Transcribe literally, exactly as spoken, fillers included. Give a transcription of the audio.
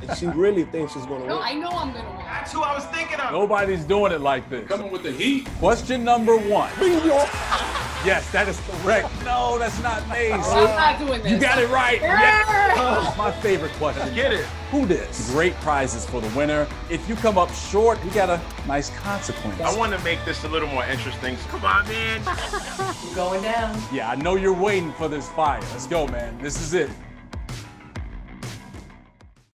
She really thinks she's gonna No, win. I know I'm gonna win. That's who I was thinking of. Nobody's doing it like this. Coming with the heat. Question number one. Yes, that is correct. No, that's not Mace. I'm not doing this. You got it right. Yes. My favorite question. Get it. Who dis? Great prizes for the winner. If you come up short, you got a nice consequence. I want to make this a little more interesting. Come on, man. Going down. Yeah, I know you're waiting for this fire. Let's go, man. This is it.